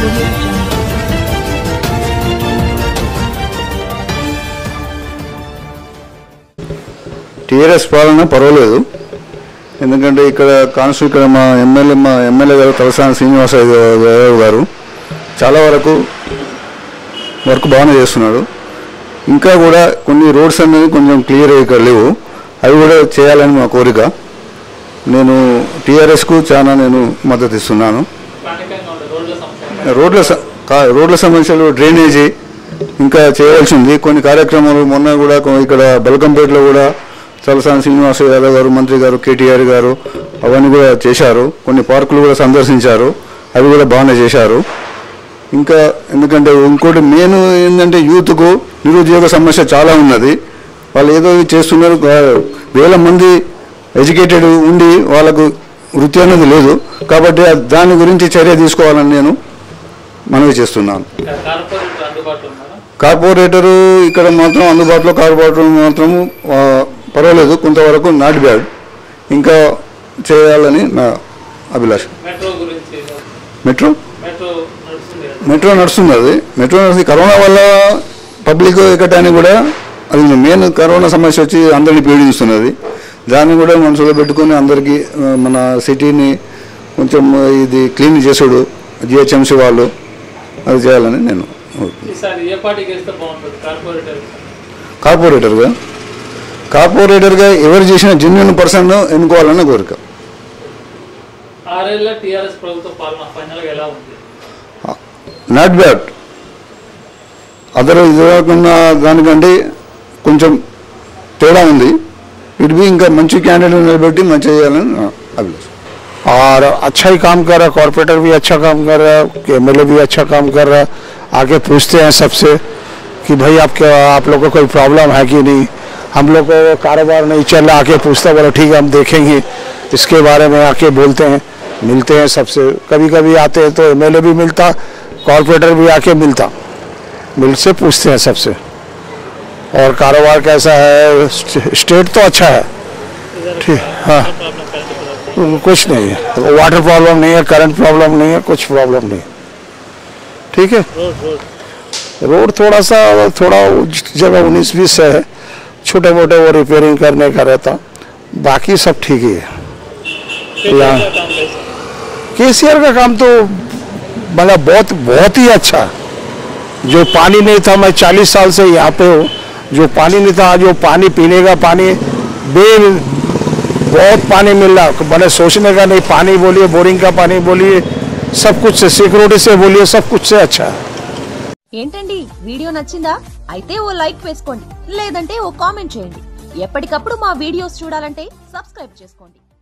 TRS పాలన పర్వాలేదు, ఎందుకంటే ఇక్కడ ఇక్కడ మా ఎమ్మెల్యే గారు తలసాని శ్రీనివాసరావు గారు చాలా వరకు వర్క్ బాగానే చేస్తున్నాడు. ఇంకా కూడా కొన్ని రోడ్స్ అనేవి కొంచెం క్లియర్ ఇక్కడ లేవు, అవి కూడా చేయాలని మా కోరిక. నేను టీఆర్ఎస్కు చాలా మద్దతు ఇస్తున్నాను. రోడ్ల సమస్యలు, డ్రైనేజీ ఇంకా చేయవలసింది. కొన్ని కార్యక్రమాలు మొన్న కూడా ఇక్కడ బల్కంపేటలో కూడా తలసాని శ్రీనివాస యాదవ్ గారు, మంత్రి గారు, కేటీఆర్ గారు అవన్నీ కూడా చేశారు. కొన్ని పార్కులు కూడా సందర్శించారు, అవి కూడా బాగానే చేశారు. ఇంకా ఎందుకంటే ఇంకోటి మెయిన్ ఏంటంటే యూత్కు నిరుద్యోగ సమస్య చాలా ఉన్నది. వాళ్ళు ఏదో చేస్తున్నారు, వేల మంది ఎడ్యుకేటెడ్ ఉండి వాళ్ళకు వృత్తి అనేది లేదు. కాబట్టి దాని గురించి చర్య తీసుకోవాలని నేను మనవి చేస్తున్నాను. కార్పొరేటరు ఇక్కడ మాత్రం అందుబాటులో, కార్పొరేటర్ మాత్రం పర్వాలేదు, కొంతవరకు నాట్ బ్యాడ్, ఇంకా చేయాలని నా అభిలాష. మెట్రో నడుస్తుంది. అది మెట్రో నడుస్తుంది. కరోనా వల్ల పబ్లిక్ ఎక్కటానికి కూడా అది మెయిన్ కరోనా సమస్య వచ్చి అందరినీ పీడిస్తున్నది. దాన్ని కూడా మనసులో పెట్టుకొని అందరికీ మన సిటీని కొంచెం ఇది క్లీన్ చేసుడు జిహెచ్ఎంసీ వాళ్ళు అది చేయాలని నేను కార్పొరేటర్గా ఎవరు చేసిన జెన్యూన్ పర్సన్ ఎన్నుకోవాలని కోరిక. నాట్ బ్యాడ్, ఇదివరకున్న దానికంటే కొంచెం తేడా ఉంది. इट भी इनका मंची कैंडिडेट निलबेटी मंచి చేయాలని అభిలాష. और अच्छा ही काम कर रहा, कॉर्पोरेटर भी अच्छा काम कर रहा, एमएलए भी अच्छा काम कर रहा. आके पूछते हैं सबसे कि भाई आप लोग को कोई प्रॉब्लम है कि नहीं, हम लोग को कारोबार नहीं चल रहा, आके पूछता, बोला ठीक है हम देखेंगे, इसके बारे में आके बोलते हैं, मिलते हैं सबसे. कभी कभी आते हैं तो एमएलए भी मिलता, कॉर्पोरेटर भी आके मिलता, मिल से पूछते हैं सबसे. और कारोबार कैसा है, स्टेट तो अच्छा है, ठीक. हाँ, कुछ नहीं है, वाटर प्रॉब्लम नहीं है, करंट प्रॉब्लम नहीं है, कुछ प्रॉब्लम नहीं, ठीक है. रोड थोड़ा जगह 19-20 है, छोटे मोटे वो रिपेयरिंग करने का रहता, बाकी सब ठीक ही है. यहाँ केसीआर का काम तो मतलब बहुत ही अच्छा. जो पानी नहीं था, मैं 40 साल से यहाँ पे हूँ, जो पानी नहीं था, जो पानी पीने का पानी बहुत पानी मिल रहा, मैंने सोचने का नहीं. पानी बोलिए, बोरिंग का पानी बोलिए, सब कुछ से, सिक्योरिटी से बोलिए, सब कुछ से अच्छा है. ఏంటండి వీడియో నచ్చిందా? అయితే ఓ లైక్ వేసుకోండి, లేదంటే ఓ కామెంట్ చేయండి. ఎప్పటికప్పుడు మా వీడియోస్ చూడాలంటే సబ్స్క్రైబ్ చేసుకోండి.